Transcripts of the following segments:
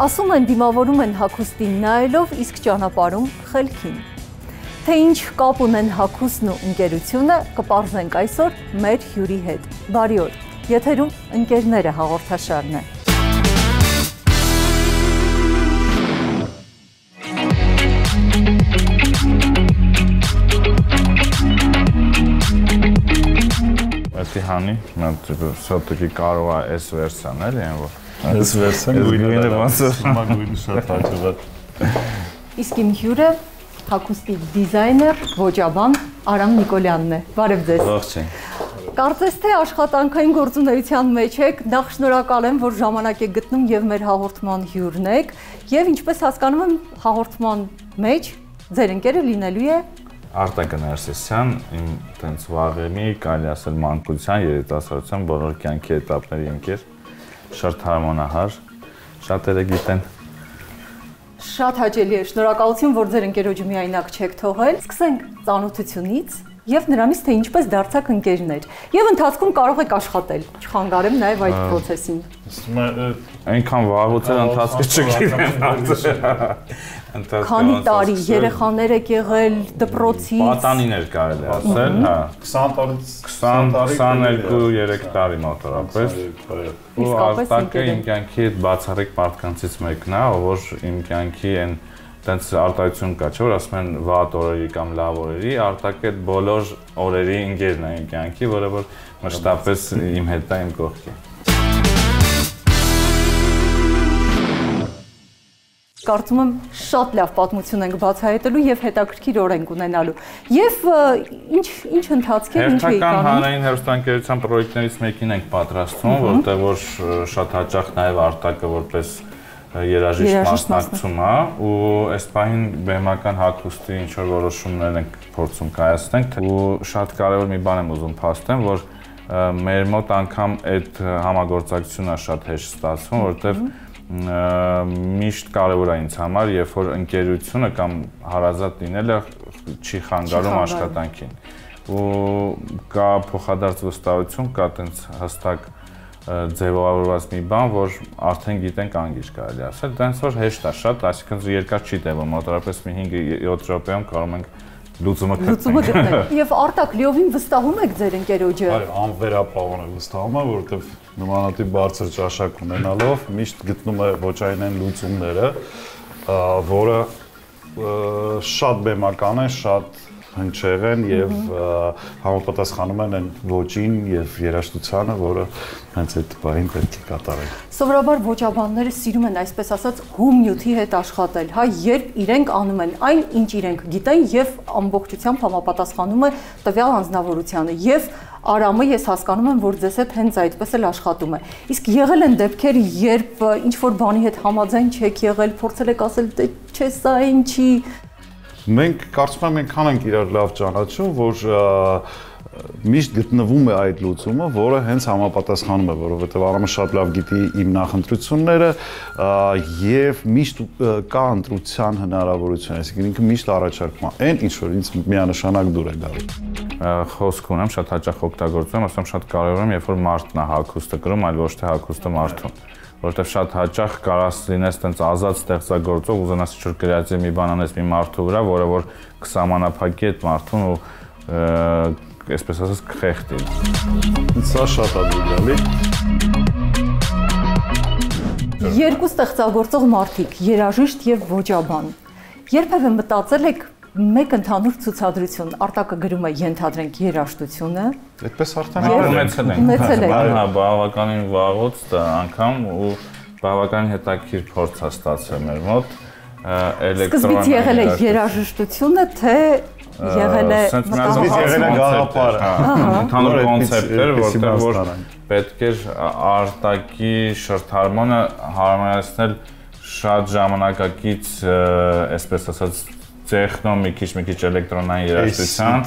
Ասում են դիմավորում են հագուստին նայելով, իսկ ճանապարհում խելքին։ Թե ինչ կապ ունեն հագուստն ու ընկերությունը, կպարզենք այսօր մեր հյուրի հետ։ Բարի օր։ Եթերում ընկերները հաղորդաշարն է։ Այսի հանի, սոտուկի կարող է այս վերսիան էլի են, որ Այս վերսիան գույնը ոնց գույնը շատ հաջողակ։ Իսկ իմ հյուրը հագուստի դիզայներ, ոճաբան Արամ Նիկոլյանն է։ Բարև ձեզ։ ողջույն։ Կարծես թե աշխատանքային գործունեության մեջ եք, նախ շնորհակալ եմ, որ ժամանակ եք գտնում եւ մեր հաղորդման հյուրն եք, եւ ինչպես հասկանում եմ, հաղորդման մեջ ձեր ընկերը լինելու է Արտակ Ներսիսյան, իմ տենց վաղեմի, կարելի ասել մանկության, երիտասարդության բոլոր կյանքի էտապների ընկեր, շատ հարմոնահար, շատերը գիտեն։ Շատ հաճելի է, շնորհակալություն, որ ձեր ընկերոջը միայնակ չեք թողել։ Սկսենք ծանոթությունից եւ նրանից, թե ինչպես դարձաք ընկերներ։ Եվ ընթացքում կարող եք աշխատել։ Չխանգարեմ նաեւ այդ process-ին։ Այնքան վաղուց էլ ընթացքը Քանի տարի երեխաներ եք եղել դպրոցից։ Պատանիներ կարելի ասել, հա։ 20 տարից 22-3 տարի մոտավորապես։ Ու Արտակը իմ կյանքի այդ բացառիկ մարդկանցից մեկն է, որ իմ կյանքի այն տենց արտահայտություն կա, չէ՞ որ ասում են վատ օրերի կամ լավ օրերի, Արտակը այդ բոլոր օրերի ընկերն է իմ կյանքի, որը որ մշտապես իմ հետ է, իմ կողքի։ Կարծում եմ շատ լավ պատմություն ենք բացահայտելու եւ հետաքրքիր օր ենք ունենալու։ Եվ ինչ ընթացք է, ինչ եք անում։ Հերթական հանրային հեռուստաընկերության պրոյեկտներից մեկին ենք պատրաստվում, որտեղ որ շատ հաճախ նաեւ Արտակը որպես երաժիշտ մասնակցում է ու այս պահին բեմական հագուստի ինչ որ որոշումներ ենք փորձում կայացնենք ու շատ կարևոր մի բան եմ ուզում փաստեմ, որ մեր մոտ անգամ այդ համագործակցությունը շատ հեշտ ստացվում, որտեղ միշտ կարևոր է ինձ համար, երբ որ ընկերությունը կամ հարազատ լինելը չի խանգարում աշխատանքին։ Ու կա փոխադարձ վստահություն, կա տենց հստակ ձևավորված մի բան, որ արդեն գիտենք անգիր կարելի ասել, տենց որ հեշտ է շատ, այսինքն երկար չի տևում, մոտավորապես մի 5-7 րոպեում կարող ենք լուծումը գտնել։ Եվ Արտակ լիովին վստահում եք ձեր ընկերոջը։ Այո, անվերապահորեն վստահում եմ, որովհետև նմանատիպ բարձր ճաշակ ունենալով միշտ գտնում է ոչայինեն լուծումները, որը շատ բեմական է, շատ հնչեղ են եւ համապատասխանում են այն ոճին եւ երաժշտությանը, որը հենց այդ բանին պետք է կատարել։ Սովորաբար ոճաբանները սիրում են, այսպես ասած, հումնյութի հետ աշխատել, հա, երբ իրենք անում են այն, ինչ իրենք գիտեն եւ ամբողջությամբ համապատասխանում է տվյալ անձնավորությանը եւ Արամը ես հասկանում եմ, որ ձեզ հետ հենց այդպես էլ աշխատում է։ Իսկ եղել են դեպքեր, երբ ինչ որ բանի հետ համաձայն չեք եղել, փորձել եք ասել, թե չէ, սա ինչի։ Մենք կարծում եմ այնքան ենք իրար լավ ճանաչում, որ միշտ գտնվում է այդ լուծումը, որը հենց համապատասխանում է, որովհետև Արամը շատ լավ գիտի իմ նախընտրությունները եւ միշտ կա ընտրության հնարավորություն, այսինքն ինքը միշտ առաջարկում է այն, ինչ որ ինձ միանշանակ դուր է գալու։ Խոսք ունեմ, շատ հաճախ օգտագործում, ասում շատ կարևոր է, երբ որ մարդն է հագուստը կրում, այլ ոչ թե հագուստը մարդուն։ Որտեվ շատ հաճախ կարաս լինես տենց ազատ ստեղծագործող, ուզենաս ինչ-որ կրեատիվ մի բան անես մի մարդու վրա, որը որ կսահմանափակի այդ մարդուն ու այսպես ասած կխեղդի։ Սա շատ է դուր գալի։ Երկու ստեղծագործող մարդիկ, երաժիշտ եւ ոճաբան։ Երբևէ մտածել եք մեկ ընդհանուր ցուցադրություն, Արտակը գրում է ենթադրենք երաժշտությունը։ Այդպես արդեն ունեցել ենք։ Հա, բավականին վաղուց դա անգամ ու բավականին հետաքրքիր փորձ է ստացվել մեր մոտ։ Սկզբից եղել է երաժշտությունը, թե եղել է գաղափարը։ Ընդհանուր կոնցեպտ էր, որտեղ որ պետք էր Արտակի շրթարմոնը հարմարեցնել շատ ժամանակակից, այսպես ասած, տեխնո, մի քիչ էլեկտրոնային երաժշտության։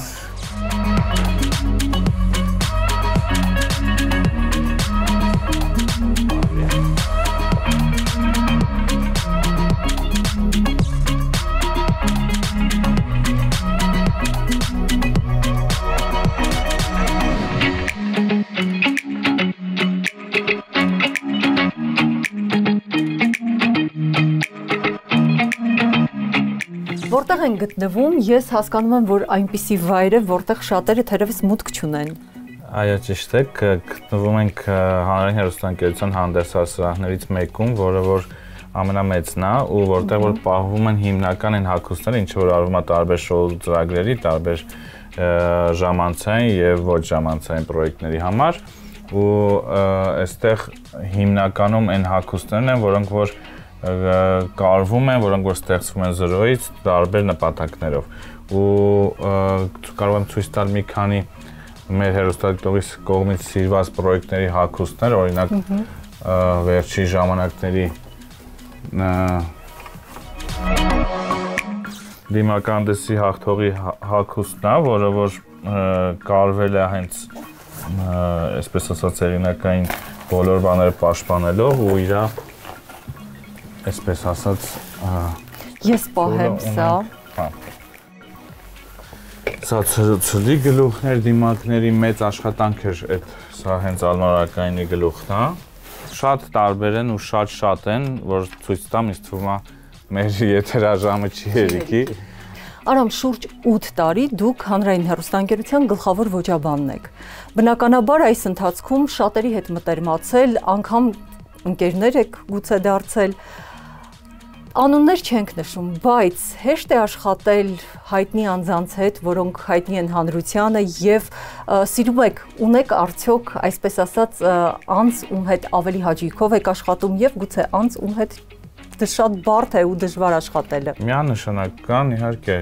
որտեղ են գտնվում, ես հասկանում եմ, որ այնպիսի վայր է, որտեղ շատերը թերևս մուտք չունեն։ Այո, ճիշտ է, գտնվում ենք հանրային հեռուստաընկերության հանդերձասրահներից մեկում, որը որ ամենամեծն է ու որտեղ որ պահվում են հիմնական այն հագուստները, ինչ որ արվում է տարբեր շոու ծրագրերի, տարբեր ժամանցային եւ ոչ ժամանցային պրոյեկտների համար ու այստեղ հիմնականում այն հագուստներն են, որոնք որ կարվում են, որոնք որ ստեղծվում են զրոյից տարբեր նպատակներով ու կարող եմ ցույց տալ մի քանի մեր հեռուստադիտողի կողմից սիրված պրոյեկտների հագուստներ, օրինակ վերջի ժամանակների դիմականդեսի հաղթողի հագուստն է, որը որ կարվել է հենց այսպես ասած հեղինակային բոլոր բաները պաշտպանելով ու իր այսպես ասած ես պահեմ սա Սա ցլի գլուխներ դիմակների մեծ աշխատանք էր այդ սա հենց Ալնորակայինի գլուխն է շատ տարբեր են ու շատ են որ ցույց տամ ինձ թվում է մեր եթերաժամը չի հերիքի Արամ շուրջ 8 տարի դուք հանրային հեռուստաընկերության գլխավոր ոճաբանն եք բնականաբար այս ընթացքում շատերի հետ մտերմացել անգամ ընկերներ եք գուցե դարձել Անուններ չենք նշում, բայց հեշտ է աշխատել հայտնի անձանց հետ, որոնք հայտնի են հանրությանը եւ սիրում եք, ունեք արդյոք, այսպես ասած, անձ ում հետ ավելի հաճույքով եք աշխատում եւ գուցե անձ ում հետ շատ բարդ է ու դժվար աշխատելը։ Միանշանական, իհարկե,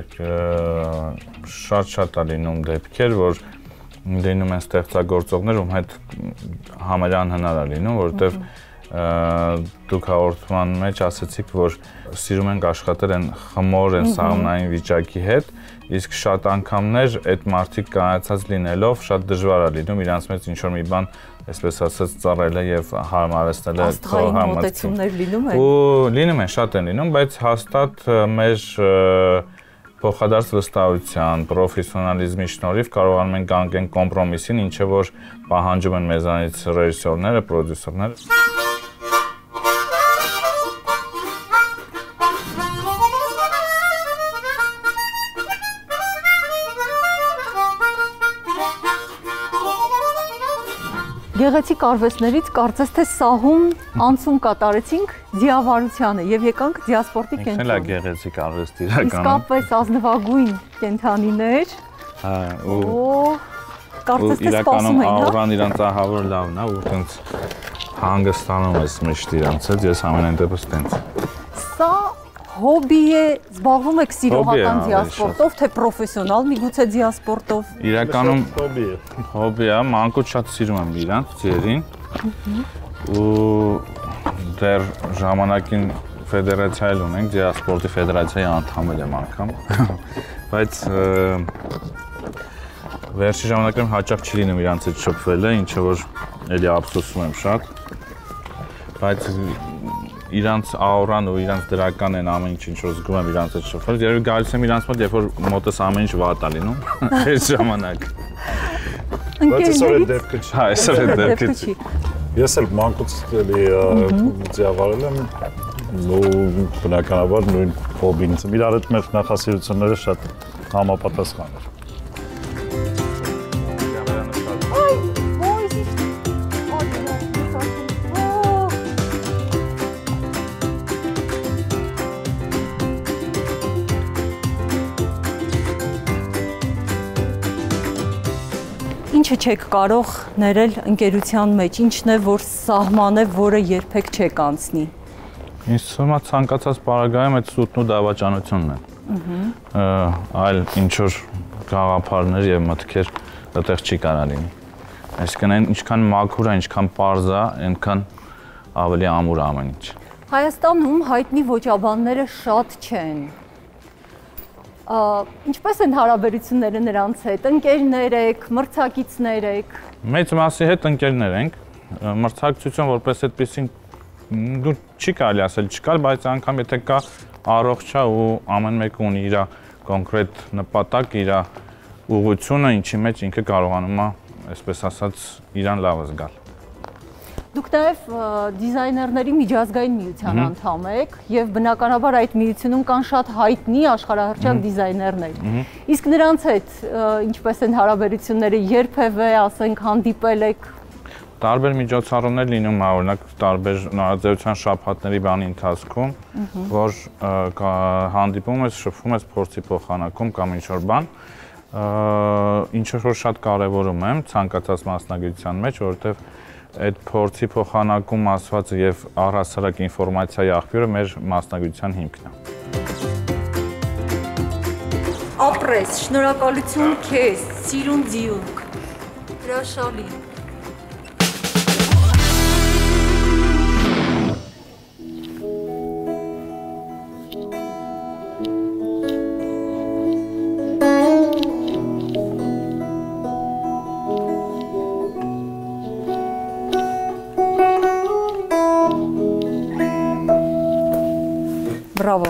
շատ է լինում դեպքեր, որ լինում են ստեղծագործողներ, ում հետ համարյա անհնար է լինում, որովհետեւ դուք հաղորդման մեջ ասացիք, որ սիրում ենք աշխատել են խմոր են սաղմնային վիճակի հետ, իսկ շատ անգամներ այդ մարդիկ կանացած լինելով շատ դժվար է լինում իրանց մեջ ինչ-որ մի բան, այսպես ասած, ծառելը եւ հարմարեցնելը մոտեցումներ լինում են։ Ու լինում են, շատ են լինում, բայց հաստատ մեր փոխադարձ վստահության, պրոֆեսիոնալիզմի շնորհիվ կարողանում ենք կանգնել կոմպրոմիսին, ինչը որ պահանջում են մեզանից ռեժիսորները, պրոդյուսերները։ Գեղեցիկ արվեստներից կարծես թե սահուն անցում կատարեցինք ձիավարությանը եւ եկանք դիասպորտի կենտրոն։ Ինքն էլ գեղեցիկ արվեստ իրականում։ Իսկապես ազնվագույն կենթանիներ։ Հա, ու կարծես թե սպասում էին, հա։ Աուրան իրանց ահավոր լավն է, ու տենց հանգստանում ես միշտ իրանց հետ, ես ամենայն դեպս տենց։ Սա հոբի է, զբաղվում եք սիրողական դիասպորտով, թե պրոֆեսիոնալ միգուցե դիասպորտով։ Իրականում հոբի է, մանկուց շատ սիրում եմ իրանց ձիերին։ Ու դեռ ժամանակին ֆեդերացիայել ունենք, դիասպորտի ֆեդերացիայի անդամ եմ անգամ։ Բայց վերջի ժամանակներում հաճախ չի լինում իրանց հետ շփվելը, ինչը որ էլի ափսոսում եմ շատ։ Բայց իրանց աուրան ու իրանց դրական են ամեն ինչ որ զգում եմ իրանց հետ շփվել։ Երևի գալիս եմ իրանց մոտ, երբ որ մոտս ամեն ինչ վատ է լինում։ Այս ժամանակ։ Բայց այսօր այդ դեպքը չի։ Հա, այսօր այդ դեպքը չի։ Ես էլ մանկուց էլի ձիավարել եմ ու բնականաբար նույն հոբին։ Իրար հետ մեր նախասիրությունները շատ համապատասխան էր։ Ինչը չեք կարող ներել ընկերության մեջ, ինչն է, որ սահման է, որը երբեք չեք անցնի։ Ինձ թվում է ցանկացած պարագայում այդ սուտն ու դավաճանությունն է։ Այլ ինչ որ գաղափարներ եւ մտքեր այդտեղ չի կարող լինի։ Այսինքն այն ինչքան մաքուր է, ինչքան պարզ է, այնքան ավելի ամուր է ամեն ինչ։ Հայաստանում հայտնի ոճաբանները շատ չեն։ Ինչպես են հարաբերությունները նրանց հետ, ընկերներ եք, մրցակիցներ եք։ Մեծ մասի հետ ընկերներ ենք, մրցակցություն որպես այդպեսին դու չի կարելի ասել չկար, բայց անգամ եթե կա առողջ է ու ամեն մեկը ունի իր կոնկրետ նպատակ, իր ուղղությունը, ինչի մեջ ինքը կարողանում է, այսպես ասած, իրան լավը զգալ։ Դուք նաև դիզայներների միջազգային միության անդամ եք եւ բնականաբար այդ միությունում կան շատ հայտնի աշխարհահռչակ դիզայներներ։ Իսկ նրանց հետ ինչպես են հարաբերությունները, երբևէ ասենք հանդիպել եք։ Տարբեր միջոցառումներ լինում է, օրինակ տարբեր նորաձևության շաբաթների բանի ընթացքում, որ հանդիպում ես, շփվում ես, փորձի փոխանակում կամ ինչ-որ բան, ինչ որ շատ կարևորում եմ ցանկացած մասնագիտության մեջ, որովհետև այդ փորձի փոխանակում ասվածը եւ առհասարակ ինֆորմացիայի աղբյուրը մեր մասնագիտության հիմքն է։ Ապրես, շնորհակալություն քեզ, սիրուն ձիուկ։ Հրաշալի։ Բրավո։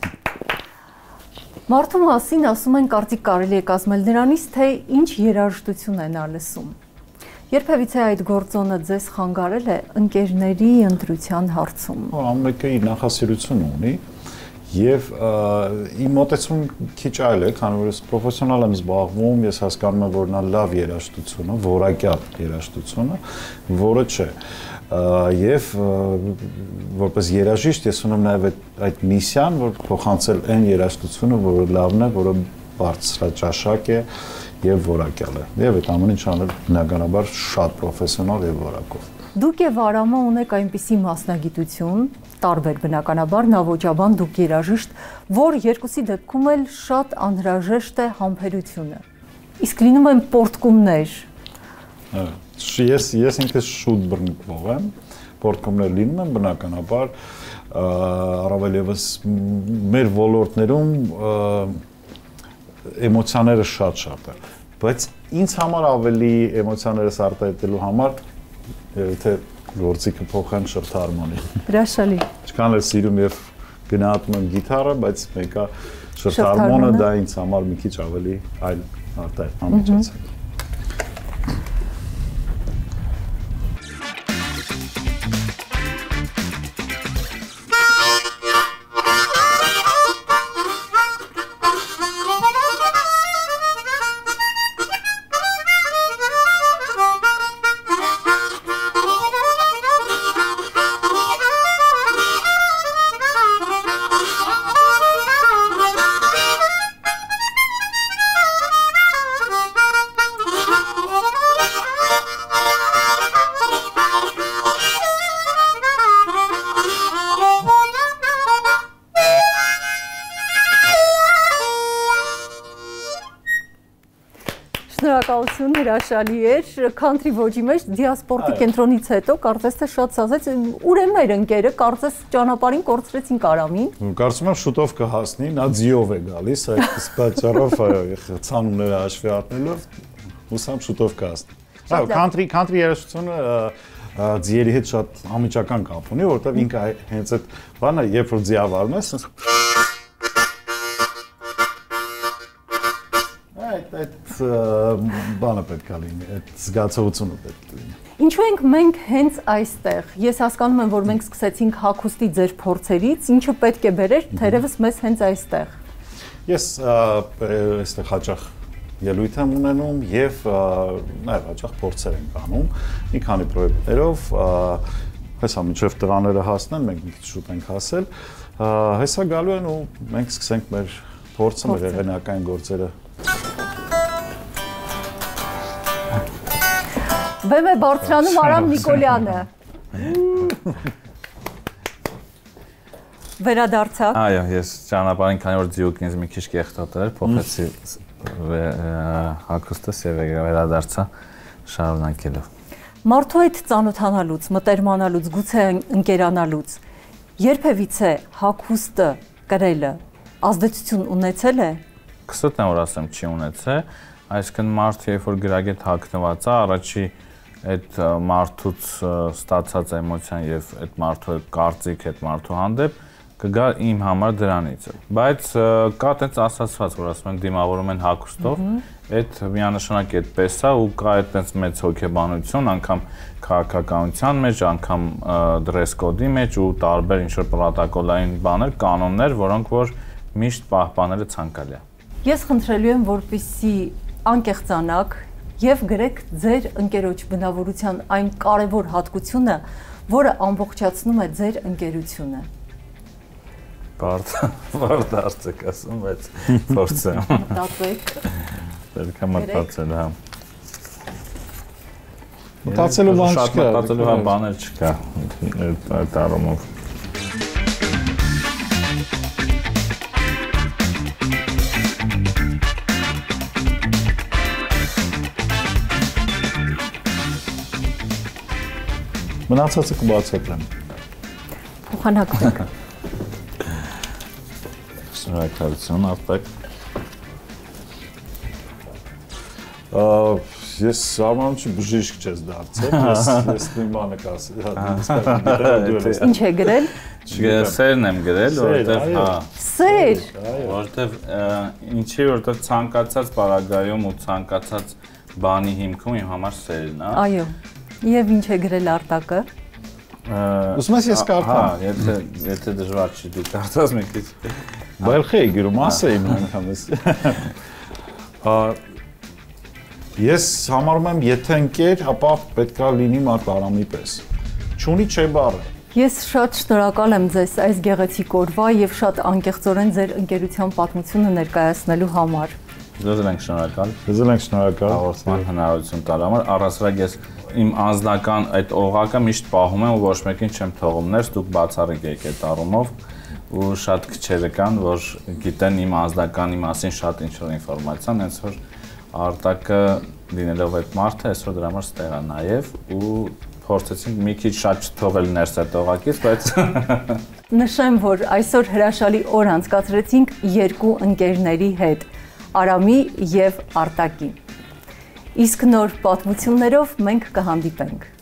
Մարդու մասին ասում են կարծիք կարելի է կազմել նրանից, թե ինչ երաժշտություն է նա լսում։ Երբևիցե այդ գործոնը ձեզ խանգարել է ընկերների ընտրության հարցում։ Ամենը իր նախասիրությունը ունի եւ իմ մոտեցումը քիչ այլ է, քանի որ ես պրոֆեսիոնալ եմ զբաղվում, ես հասկանում եմ, որ նա լավ երաժշտությունը, որակյալ երաժշտությունը, որը չէ։ Եվ որպես երաժիշտ ես ունեմ նաև այդ միսիան, որ փոխանցել այն երաժշտությունը, որը լավն է, որը բարձրաճաշակ է եւ որակյալ է։ Եվ այդ ամեն ինչ անել բնականաբար շատ պրոֆեսիոնալ եւ որակով։ Դուք եւ Արամը ունեք այնպիսի մասնագիտություն, տարբեր բնականաբար նավոճաբան, դուք երաժիշտ, որ երկուսի դեպքում էլ շատ անհրաժեշտ է համբերությունը։ Իսկ լինում են պորտկումներ։ Ես ինքս շուտ բռնկվող եմ, պորտկումներ լինում են բնականաբար, առավել ևս մեր ոլորտներում էմոցիաները շատ է, բայց ինձ համար ավելի էմոցիաներս արտահայտելու համար թե գործիքը փոխեմ շրթարմոնի։ Հրաշալի։ Ինչքան էլ սիրում եւ գնահատում եմ գիտարը, բայց մեկը շրթարմոնը դա ինձ համար մի քիչ ավելի այլ արտահայտման միջոց է։ Շնորհակալություն, հրաշալի էր, քանթրի ոճի մեջ դիասպորտի կենտրոնից հետո կարծես թե շատ սազեց, ուր է մեր ընկերը, կարծես ճանապարհին կորցրեցինք Արամին։ Կարծում եմ շուտով կհասնի, նա ձիով է գալիս, այդ պատճառով ցանումները հաշվի առնելով, հուսամ շուտով կհասնի։ Այո, քանթրի երաժշտությունը ձիերի հետ շատ անմիջական կապ ունի, որովհետև ինքը հենց այդ բանը, երբ որ ձիավարում ես, այդ բանը պետք է լինի, այդ զգացողությունը պետք է լինի։ Ինչու ենք մենք հենց այստեղ։ Ես հասկանում եմ, որ մենք սկսեցինք հագուստի ձեր փորձերից, ինչը պետք է բերեր թերևս մեզ հենց այստեղ։ Ես այստեղ հաճախ ելույթ եմ ունենում եւ նաեւ հաճախ փորձեր ենք անում մի քանի պրոյեկտներով, հեսա մինչեւ տղաները հասնեն, մենք մի քիչ շուտ ենք հասել, հեսա գալու են ու մենք սկսենք մեր փորձը, մեր եղանակային գործերը։ Բեմ է բարձրանում Արամ Նիկոլյանը։ Վերադարձա։ Այո, ես ճանապարհին քանի որ ձիուկն ինձ մի քիչ կեղտոտել, փոխեցի հագուստս եւ վերադարձա շարունակելով։ Մարդու հետ ծանոթանալուց, մտերմանալուց, գուցե ընկերանալուց, երբևիցե հագուստը կրելը ազդեցություն ունեցել է։ Կստեմ որ ասեմ չի ունեցել, այսինքն մարդը երբ որ գրագետ հագնված է, առաջի այդ մարդուց ստացած էմոցիան եւ այդ մարդու կարծիք այդ մարդու հանդեպ կգա իմ համար դրանից։ Բայց կա այդպես ասացված, որ ասում են դիմավորում են հագուստով, այդ միանշանակ այդպես է ու կա այդպես մեծ հոգեբանություն, անգամ քաղաքականության մեջ, անգամ դրես կոդի մեջ ու տարբեր ինչ-որ պրոտոկոլային բաներ, կանոններ, որոնք որ միշտ պահպանելը ցանկալի է։ Ես խնդրելու եմ, որպեսզի անկեղծանաք եւ գրեք ձեր ընկերոջ բնավորության այն կարևոր հատկությունը, որը ամբողջացնում է ձեր ընկերությունը։ Բարդ հարցեք ասում, բայց փորձեմ։ Մտածեք։ Պետք է մտածել, հա։ Մտածելու բան չկա։ Մտածելու հա բաներ չկա այդ առումով։ Մնացածը կբացատրեմ։ Փոխանակվեք։ Շնորհակալություն, Արտակ։ Ես սարմանուչի բժիշկ չես դարձել, ես մի բան եք ասել։ Ինչ է գրել։ Սերն եմ գրել, որովհետև հա։ Սեր։ Որովհետև ինչի որովհետև ցանկացած պարագայում ու ցանկացած բանի հիմքում իմ համար սերն է։ Այո։ Եվ ինչ է գրել Արտակը։ Ուսում ես կարդամ։ Հա, եթե դժվար չի դու կարդաս մի քիչ։ Բելխի էի գրում, ասեի անգամ ես։ Ես համարում եմ, եթե ընկեր, ապա պետքա լինի Մարկ Արամի պես։ Չունի չէ բառը։ Ես շատ շնորհակալ եմ ձեզ այս գեղեցիկ օրվա եւ շատ անկեղծորեն ձեր ընկերության պատմությունը ներկայացնելու համար։ Ձեզ ենք շնորհակալ։ Ձեզ ենք շնորհակալ հաղորդման հնարավորություն տալու համար։ Առասարակ ես իմ անձնական այդ օղակը միշտ պահում եմ ու ոչ մեկին չեմ թողում ներս, դուք բացառիկ եք այդ առումով ու շատ քչերը կան, որ գիտեն իմ անձնականի մասին շատ ինչ-որ ինֆորմացիա, հենց որ Արտակը լինելով այդ մարդը, այսօր դրա համար ստեղ է նաև ու փորձեցինք մի քիչ շատ չթողել ներս այդ օղակից, բայց նշեմ, որ այսօր հրաշալի օր անցկացրեցինք երկու ընկերների հետ, Արամի եւ Արտակի։ Իսկ նոր պատմություններով մենք կհանդիպենք։